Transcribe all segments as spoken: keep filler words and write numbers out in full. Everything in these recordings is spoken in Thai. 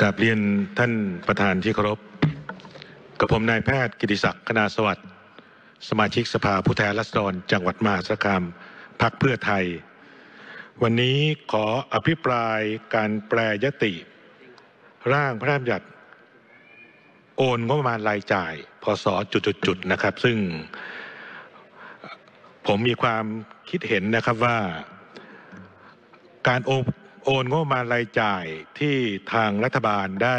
กราบเรียนท่านประธานที่เคารพกับผมนายแพทย์กิติศักดิ์คณาสวัสดิ์สมาชิกสภาผู้แทนราษฎรจังหวัดมหาสารคามพรรคเพื่อไทยวันนี้ขออภิปรายการแปรยติร่างพระราชบัญญัติโอนงบประมาณรายจ่ายพศจุดๆๆนะครับซึ่งผมมีความคิดเห็นนะครับว่าการโอนโอนงบประมาณรายจ่ายที่ทางรัฐบาลได้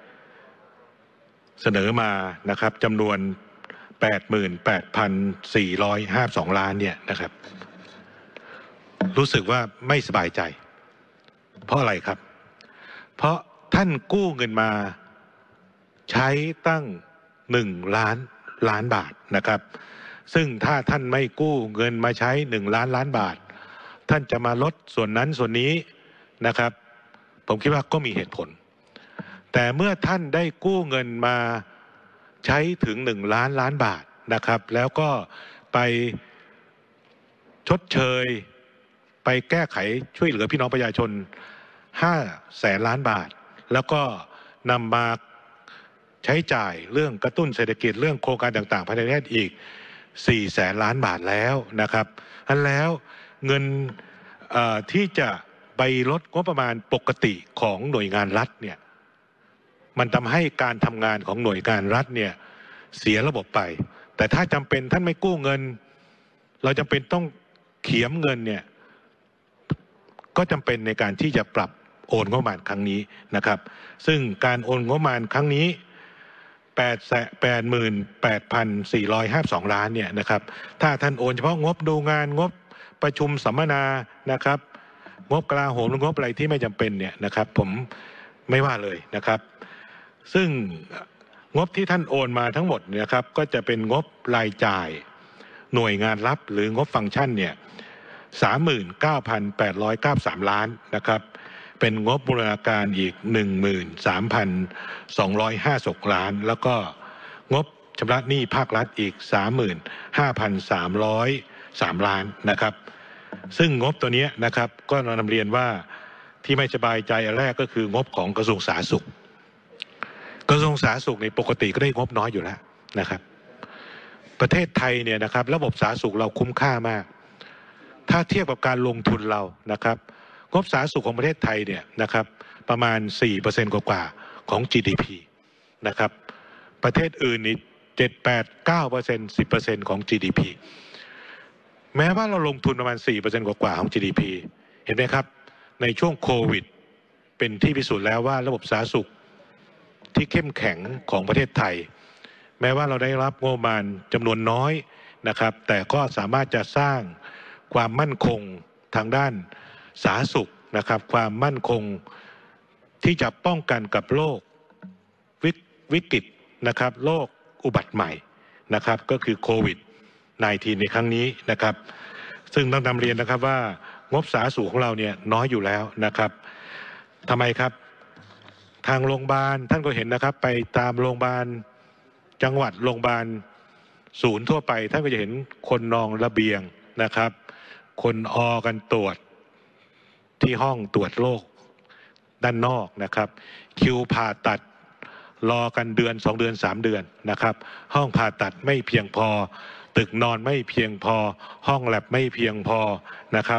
เสนอมานะครับจำนวน แปดหมื่นแปดพันสี่ร้อยห้าสิบสอง ล้านเนี่ยนะครับรู้สึกว่าไม่สบายใจเพราะอะไรครับเพราะท่านกู้เงินมาใช้ตั้งหนึ่งล้านล้านบาทนะครับซึ่งถ้าท่านไม่กู้เงินมาใช้หนึ่งล้านล้านบาทท่านจะมาลดส่วนนั้นส่วนนี้นะครับผมคิดว่าก็มีเหตุผลแต่เมื่อท่านได้กู้เงินมาใช้ถึงหนึ่งล้านล้านบาทนะครับแล้วก็ไปชดเชยไปแก้ไขช่วยเหลือพี่น้องประชาชนห้าแสนล้านบาทแล้วก็นำมาใช้จ่ายเรื่องกระตุ้นเศรษฐกิจเรื่องโครงการต่างๆภายในประเทศอีกสี่แสนล้านบาทแล้วนะครับอันแล้วเงินที่จะไปลดงบประมาณปกติของหน่วยงานรัฐเนี่ยมันทำให้การทำงานของหน่วยงานรัฐเนี่ยเสียระบบไปแต่ถ้าจำเป็นท่านไม่กู้เงินเราจำเป็นต้องเขียมเงินเนี่ยก็จำเป็นในการที่จะปรับโอนงบประมาณครั้งนี้นะครับซึ่งการโอนงบประมาณครั้งนี้แปดแสนแปดหมื่นแปดพันสี่ร้อยห้าสิบสองล้านเนี่ยนะครับถ้าท่านโอนเฉพาะงบดูงานงบประชุมสัมมนานะครับงบกลาโหมงบอะไรที่ไม่จำเป็นเนี่ยนะครับผมไม่ว่าเลยนะครับซึ่งงบที่ท่านโอนมาทั้งหมดนะครับก็จะเป็นงบรายจ่ายหน่วยงานรับหรืองบฟังก์ชันเนี่ยสามหมื่นเก้าพันแปดร้อยเก้าสิบสามล้านนะครับเป็นงบบูรณาการอีกหนึ่งหมื่นสามพันสองร้อยห้าสิบล้านแล้วก็งบชำระหนี้ภาครัฐอีกสามหมื่นห้าพันสามร้อยสามล้านนะครับซึ่งงบตัวนี้นะครับก็นำเรียนว่าที่ไม่สบายใจอันแรกก็คืองบของกระทรวงสาธารณสุขกระทรวงสาธารณสุขในปกติก็ได้งบน้อยอยู่แล้วนะครับประเทศไทยเนี่ยนะครับระบบสาธารณสุขเราคุ้มค่ามากถ้าเทียบกับการลงทุนเรานะครับงบสาธารณสุขของประเทศไทยเนี่ยนะครับประมาณ สี่เปอร์เซ็นต์ กว่าๆของ จี ดี พี นะครับประเทศอื่นนี่ เจ็ด แปด เก้าเปอร์เซ็นต์ สิบเปอร์เซ็นต์ ของ จี ดี พี แม้ว่าเราลงทุนประมาณ สี่เปอร์เซ็นต์ กว่าๆของ จี ดี พี เห็นไหมครับในช่วงโควิดเป็นที่พิสูจน์แล้วว่าระบบสาธารณสุขที่เข้มแข็งของประเทศไทยแม้ว่าเราได้รับงบประมาณจำนวนน้อยนะครับแต่ก็สามารถจะสร้างความมั่นคงทางด้านสาธารณสุขนะครับความมั่นคงที่จะป้องกันกับโรควิกฤตนะครับโรคอุบัติใหม่นะครับก็คือโควิด สิบเก้า ในครั้งนี้นะครับซึ่งต้องนำเรียนนะครับว่างบสาธารณสุขของเราเนี่ยน้อยอยู่แล้วนะครับทำไมครับทางโรงพยาบาลท่านก็เห็นนะครับไปตามโรงพยาบาลจังหวัดโรงพยาบาลศูนย์ทั่วไปท่านก็จะเห็นคนนองระเบียงนะครับคนออกันตรวจที่ห้องตรวจโรคด้านนอกนะครับคิวผ่าตัดรอกันเดือนสองเดือนสามเดือนนะครับห้องผ่าตัดไม่เพียงพอตึกนอนไม่เพียงพอห้องแลบไม่เพียงพอนะครับ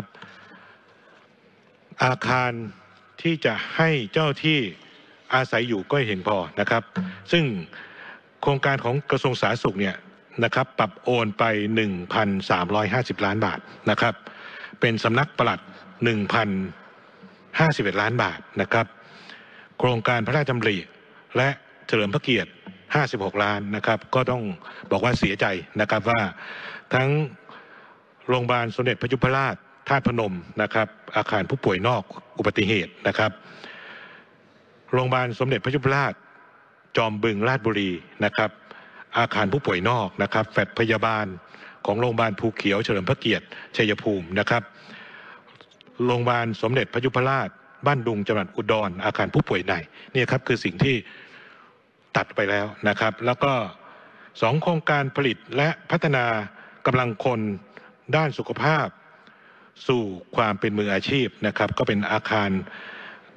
อาคารที่จะให้เจ้าที่อาศัยอยู่ก็เห็นพอนะครับซึ่งโครงการของกระทรวงสาธารณสุขเนี่ยนะครับปรับโอนไป หนึ่งพันสามร้อยห้าสิบ ล้านบาทนะครับเป็นสำนักปลัด หนึ่งพันห้าสิบเอ็ด ล้านบาทนะครับโครงการพระราชดำริและเฉลิมพระเกียรติห้าสิบหกล้านนะครับก็ต้องบอกว่าเสียใจนะครับว่าทั้งโรงพยาบาลสมเด็จพระยุพราชธาตุพนมนะครับอาคารผู้ป่วยนอกอุบัติเหตุนะครับโรงพยาบาลสมเด็จพระยุพราชจอมบึงราชบุรีนะครับอาคารผู้ป่วยนอกนะครับแฟลตพยาบาลของโรงพยาบาลภูเขียวเฉลิมพระเกียรติชัยภูมินะครับโรงพยาบาลสมเด็จพระยุพราชบ้านดุงจังหวัดอุดรอาคารผู้ป่วยในนี่ครับคือสิ่งที่ตัดไปแล้วนะครับแล้วก็สองโครงการผลิตและพัฒนากำลังคนด้านสุขภาพสู่ความเป็นมืออาชีพนะครับก็เป็นอาคาร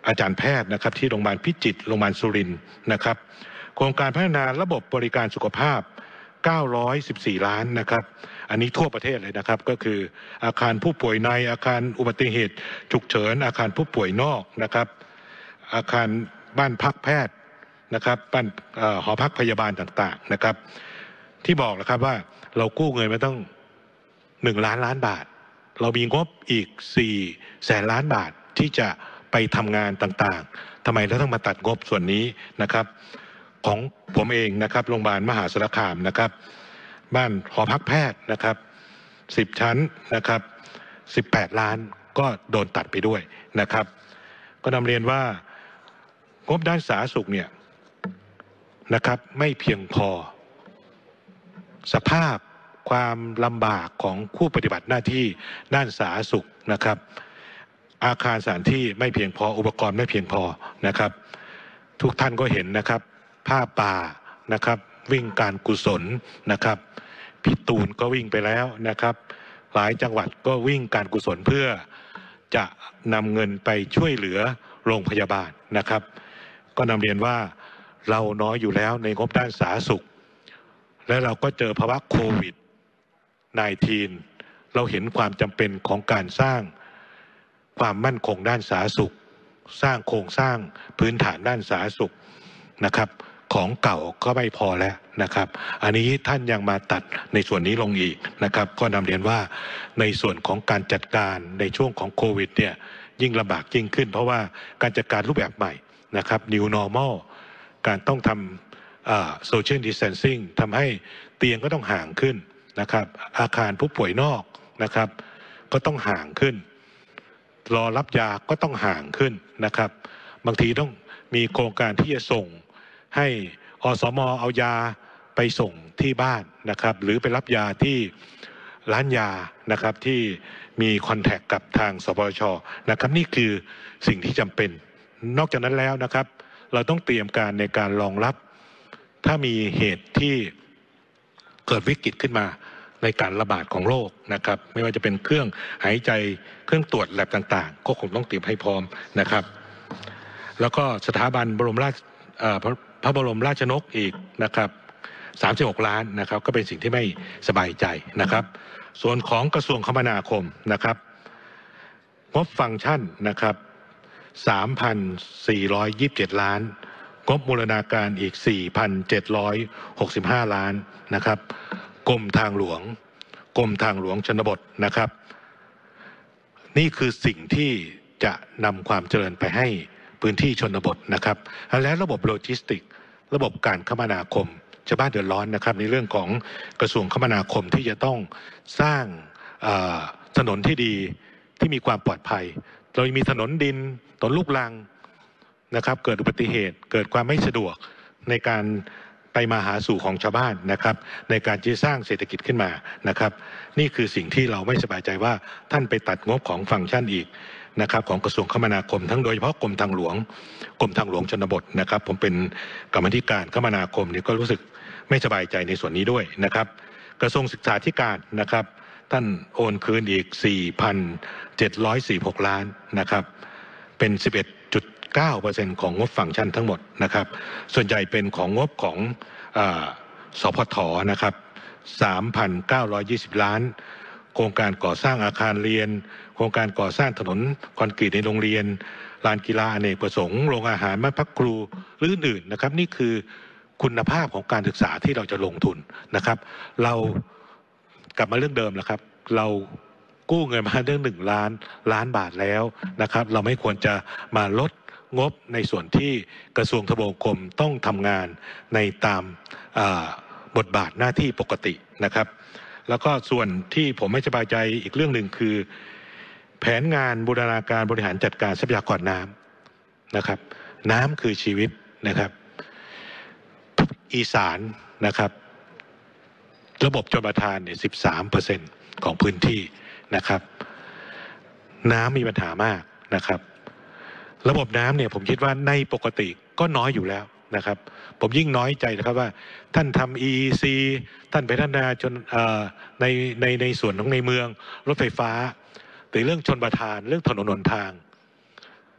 อาจารย์แพทย์นะครับที่โรงพยาบาลพิจิตรโรงพยาบาลสุรินทร์นะครับโครงการพัฒนาระบบบริการสุขภาพเก้าร้อยสิบสี่ล้านนะครับอันนี้ทั่วประเทศเลยนะครับก็คืออาคารผู้ป่วยในอาคารอุบัติเหตุฉุกเฉินอาคารผู้ป่วยนอกนะครับอาคารบ้านพักแพทย์นะครับบ้านหอพักพยาบาลต่างๆนะครับที่บอกนะครับว่าเรากู้เงินมาต้องหนึ่งล้านล้านบาทเรามีงบอีกสี่แสนล้านบาทที่จะไปทำงานต่างๆทำไมเราต้องมาตัดงบส่วนนี้นะครับของผมเองนะครับโรงพยาบาลมหาสารคามนะครับบ้านหอพักแพทย์นะครับสิบชั้นนะครับสิบแปดล้านก็โดนตัดไปด้วยนะครับก็นำเรียนว่างบด้านสาธารณสุขเนี่ยนะครับไม่เพียงพอสภาพความลำบากของผู้ปฏิบัติหน้าที่ด้านสาธารณสุขนะครับอาคารสถานที่ไม่เพียงพออุปกรณ์ไม่เพียงพอนะครับทุกท่านก็เห็นนะครับผ้าป่านะครับวิ่งการกุศลนะครับพี่ตูนก็วิ่งไปแล้วนะครับหลายจังหวัดก็วิ่งการกุศลเพื่อจะนำเงินไปช่วยเหลือโรงพยาบาลนะครับก็นำเรียนว่าเราน้อยอยู่แล้วในงบด้านสาธารณสุขและเราก็เจอภาวะโควิด สิบเก้า เราเห็นความจำเป็นของการสร้างความมั่นคงด้านสาธารณสุขสร้างโครงสร้างพื้นฐานด้านสาธารณสุขนะครับของเก่าก็ไม่พอแล้วนะครับอันนี้ท่านยังมาตัดในส่วนนี้ลงอีกนะครับก็นำเรียนว่าในส่วนของการจัดการในช่วงของโควิดเนี่ยยิ่งลำบากยิ่งขึ้นเพราะว่าการจัดการรูปแบบใหม่นะครับ New Normal การต้องทำ Social Distancing ทำให้เตียงก็ต้องห่างขึ้นนะครับอาคารผู้ป่วยนอกนะครับก็ต้องห่างขึ้นรอรับยาก็ต้องห่างขึ้นนะครับบางทีต้องมีโครงการที่จะส่งให้อสม.เอายาไปส่งที่บ้านนะครับหรือไปรับยาที่ร้านยานะครับที่มีคอนแทคกับทางสปช.นะครับนี่คือสิ่งที่จำเป็นนอกจากนั้นแล้วนะครับเราต้องเตรียมการในการรองรับถ้ามีเหตุที่เกิดวิกฤตขึ้นมาในการระบาดของโรคนะครับไม่ว่าจะเป็นเครื่องหายใจเครื่องตรวจแลบต่างๆก็คงต้องเตรียมให้พร้อมนะครับแล้วก็สถาบันบรมราชพระบรมราชนกอีกนะครับสามสิบหกล้านนะครับก็เป็นสิ่งที่ไม่สบายใจนะครับส่วนของกระทรวงคมนาคมนะครับงบฟังก์ชันนะครับ สามพันสี่ร้อยยี่สิบเจ็ด ล้านงบบูรณาการอีก สี่พันเจ็ดร้อยหกสิบห้า ล้านนะครับกรมทางหลวงกรมทางหลวงชนบทนะครับนี่คือสิ่งที่จะนำความเจริญไปให้พื้นที่ชนบทนะครับและระบบโลจิสติกระบบการคมนาคมชาวบ้านเดือดร้อนนะครับในเรื่องของกระทรวงคมนาคมที่จะต้องสร้างถนนที่ดีที่มีความปลอดภัยเรามีถนนดินถนนลูกรังนะครับเกิดอุบัติเหตุเกิดความไม่สะดวกในการไปมาหาสู่ของชาวบ้านนะครับในการที่สร้างเศรษฐกิจขึ้นมานะครับนี่คือสิ่งที่เราไม่สบายใจว่าท่านไปตัดงบของฟังก์ชันอีกนะครับของกระทรวงคมนาคมทั้งโดยเฉพาะกรมทางหลวงกรมทางหลวงชนบทนะครับผมเป็นกรรมธิการคมนาคมนี่ก็รู้สึกไม่สบายใจในส่วนนี้ด้วยนะครับกระทรวงศึกษาธิการนะครับท่านโอนคืนอีก สี่พันเจ็ดร้อยสี่สิบหก ล้านนะครับเป็น สิบเอ็ดจุดเก้าเปอร์เซ็นต์ ของงบฟังก์ชันทั้งหมดนะครับส่วนใหญ่เป็นของงบของสพทนะครับ สามพันเก้าร้อยยี่สิบ ล้านโครงการก่อสร้างอาคารเรียนโครงการก่อสร้างถนนคอนกรีตในโรงเรียนลานกีฬาอเนกประสงค์โรงอาหารบ้านพักครูหรืออื่นๆนะครับนี่คือคุณภาพของการศึกษาที่เราจะลงทุนนะครับเรากลับมาเรื่องเดิมแล้วครับเรากู้เงินมาเรื่องหนึ่งล้านล้านบาทแล้วนะครับเราไม่ควรจะมาลดงบในส่วนที่กระทรวงทบวงกรมต้องทำงานในตามบทบาทหน้าที่ปกตินะครับแล้วก็ส่วนที่ผมไม่สบายใจอีกเรื่องหนึ่งคือแผนงานบูรณาการบริหารจัดการทรัพยากรน้ำนะครับน้ำคือชีวิตนะครับอีสานนะครับระบบชลประทานเนี่ย สิบสามเปอร์เซ็นต์ ของพื้นที่นะครับน้ำมีปัญหามากนะครับระบบน้ำเนี่ยผมคิดว่าในปกติก็น้อยอยู่แล้วนะครับผมยิ่งน้อยใจนะครับว่าท่านทำ อี อี ซี ท่านไปพัฒนาจนในในในส่วนของในเมืองรถไฟฟ้าแต่เรื่องชลประทานเรื่องถนนหนทาง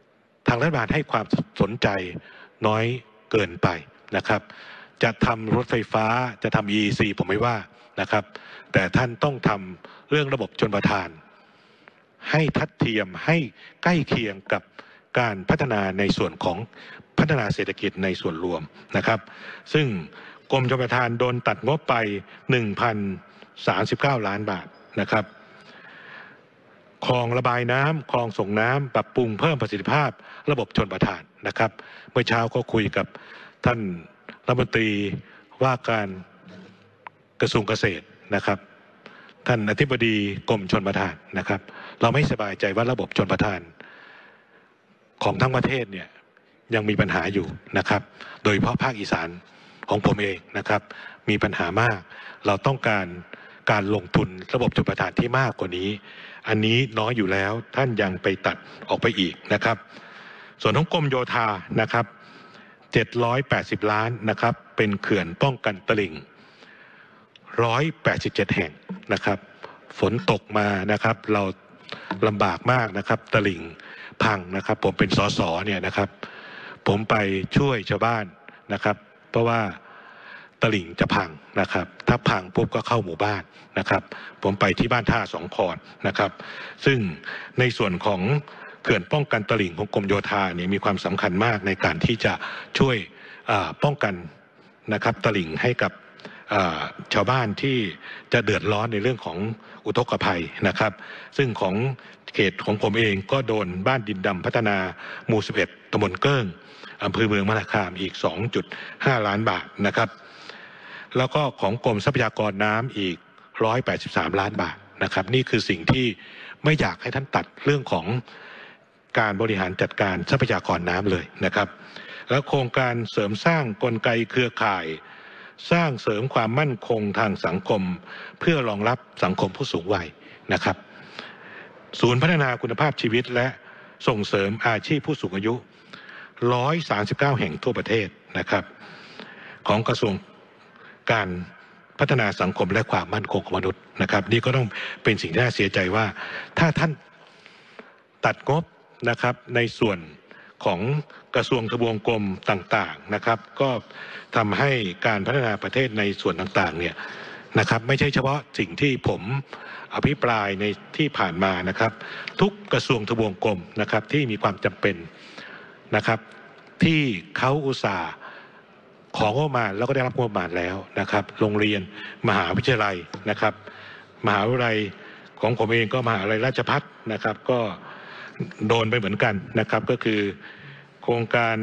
างรัฐบาลให้ความสนใจน้อยเกินไปนะครับจะทำรถไฟฟ้าจะทำ อี อี ซี ผมไม่ว่านะครับแต่ท่านต้องทำเรื่องระบบชลประทานให้ทัดเทียมให้ใกล้เคียงกับการพัฒนาในส่วนของพัฒนาเศรษฐกิจในส่วนรวมนะครับซึ่งกรมชลประทานโดนตัดงบไป หนึ่งพันสามสิบเก้า ล้านบาทนะครับคลองระบายน้ำคลองส่งน้ำปรับปรุงเพิ่มประสิทธิภาพระบบชลประทานนะครับเมื่อเช้าก็คุยกับท่านรัฐมนตรีว่าการกระทรวงเกษตรนะครับท่านอธิบดีกรมชลประทานนะครับเราไม่สบายใจว่าระบบชลประทานของทั้งประเทศเนี่ยยังมีปัญหาอยู่นะครับโดยเฉพาะภาคอีสานของผมเองนะครับมีปัญหามากเราต้องการการลงทุนระบบชลประทานที่มากกว่านี้อันนี้น้อยอยู่แล้วท่านยังไปตัดออกไปอีกนะครับส่วนของกรมโยธานะครับเจ็ดร้อยแปดสิบล้านนะครับเป็นเขื่อนป้องกันตลิ่งหนึ่งร้อยแปดสิบเจ็ดแห่งนะครับฝนตกมานะครับเราลำบากมากนะครับตลิ่งพังนะครับผมเป็นสสเนี่ยนะครับผมไปช่วยชาวบ้านนะครับเพราะว่าตลิ่งจะพังนะครับถ้าพังปุ๊บก็เข้าหมู่บ้านนะครับผมไปที่บ้านท่าสองคอนนะครับซึ่งในส่วนของเขื่อนป้องกันตลิ่งของกรมโยธาเนี่ยมีความสำคัญมากในการที่จะช่วยป้องกันนะครับตลิ่งให้กับชาวบ้านที่จะเดือดร้อนในเรื่องของอุทกภัยนะครับซึ่งของเขตของผมเองก็โดนบ้านดินดำพัฒนาหมู่สิบเอ็ดตำบลเกิ้งอำเภอเมืองมหาสารคามอีก สองจุดห้า ล้านบาทนะครับแล้วก็ของกรมทรัพยากรน้ำอีกหนึ่งร้อยแปดสิบสามล้านบาทนะครับนี่คือสิ่งที่ไม่อยากให้ท่านตัดเรื่องของการบริหารจัดการทรัพยากรน้ำเลยนะครับแล้วโครงการเสริมสร้างกลไกเครือข่ายสร้างเสริมความมั่นคงทางสังคมเพื่อรองรับสังคมผู้สูงวัยนะครับศูนย์พัฒนาคุณภาพชีวิตและส่งเสริมอาชีพผู้สูงอายุหนึ่งร้อยสามสิบเก้าแห่งทั่วประเทศนะครับของกระทรวงการพัฒนาสังคมและความมั่นคงของมนุษย์นะครับนี่ก็ต้องเป็นสิ่งที่น่าเสียใจว่าถ้าท่านตัดงบนะครับในส่วนของกระทรวงทบวงกรมต่างๆนะครับก็ทำให้การพัฒนาประเทศในส่วนต่างๆเนี่ยนะครับไม่ใช่เฉพาะสิ่งที่ผมอภิปรายในที่ผ่านมานะครับทุกกระทรวงทบวงกรมนะครับที่มีความจำเป็นนะครับที่เขาอุตส่าห์ของงบประมาณแล้วก็ได้รับงบประมาณแล้วนะครับโรงเรียนมหาวิทยาลัยนะครับมหาวิทยาลัยของผมเองก็มหาวิทยาลัยราชภัฏนะครับก็โดนไปเหมือนกันนะครับก็คือโครงการ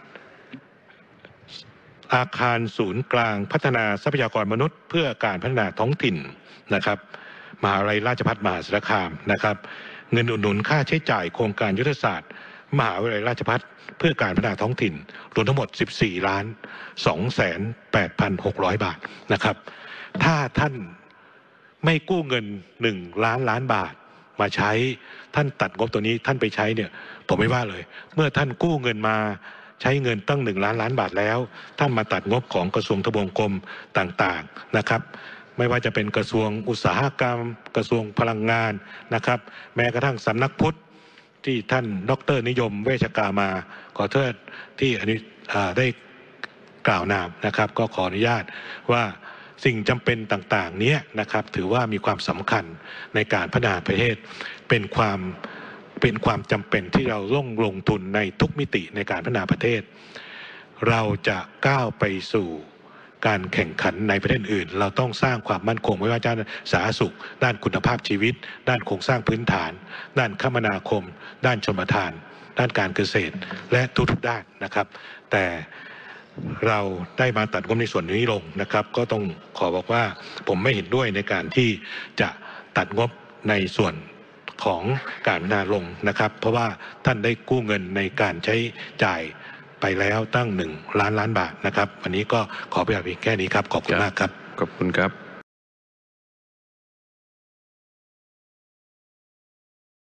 อาคารศูนย์กลางพัฒนาทรัพยากรมนุษย์เพื่อการพัฒนาท้องถิ่นนะครับมหาวิทยาลัยราชภัฏมหาสารคามนะครับเงินอุดหนุนค่าใช้จ่ายโครงการยุทธศาสตร์มหาวิทยาลัยราชภัฏเพื่อการพัฒนาท้องถิ่นรวมทั้งหมด สิบสี่ล้านสองแสนแปดพันหกร้อย บาทนะครับถ้าท่านไม่กู้เงินหนึ่งล้านล้านบาทมาใช้ท่านตัดงบตัวนี้ท่านไปใช้เนี่ยผมไม่ว่าเลยเมื่อท่านกู้เงินมาใช้เงินตั้งหนึ่งล้านล้านบาทแล้วท่านมาตัดงบของกระทรวงทบวงกรมต่างๆนะครับไม่ว่าจะเป็นกระทรวงอุตสาหกรรมกระทรวงพลังงานนะครับแม้กระทั่งสำนักพุทธที่ท่านดร.นิยมเวชกามาขอโทษที่อันนี้ได้กล่าวนามนะครับก็ขออนุญาตว่าสิ่งจำเป็นต่างๆนี้นะครับถือว่ามีความสำคัญในการพัฒนาประเทศเป็นความเป็นความจำเป็นที่เราต้องลงทุนในทุกมิติในการพัฒนาประเทศเราจะก้าวไปสู่การแข่งขันในประเทศอื่นเราต้องสร้างความมั่นคงไม่ว่าด้านสาธารณสุขด้านคุณภาพชีวิตด้านโครงสร้างพื้นฐานด้านคมนาคมด้านชลประทานด้านการเกษตรและทุกๆด้านนะครับแต่เราได้มาตัดงบในส่วนนี้ลงนะครับก็ต้องขอบอกว่าผมไม่เห็นด้วยในการที่จะตัดงบในส่วนของการพัฒนาลงนะครับเพราะว่าท่านได้กู้เงินในการใช้จ่ายไปแล้วตั้งหนึ่งล้านล้านบาทนะครับวันนี้ก็ขอไปเพียงแค่นี้ครับขอบคุณมากครับขอบคุณครับ